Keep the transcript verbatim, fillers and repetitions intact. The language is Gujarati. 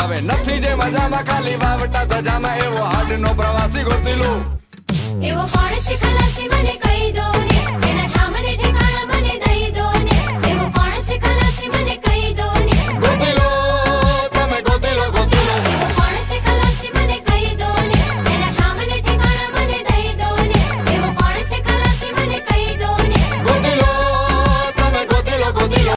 હવે નથી જે મજામાં ખાલી વાવટા ધજામાં એવો હાડ નો પ્રવાસી ગોતી લો એવો ફળ છે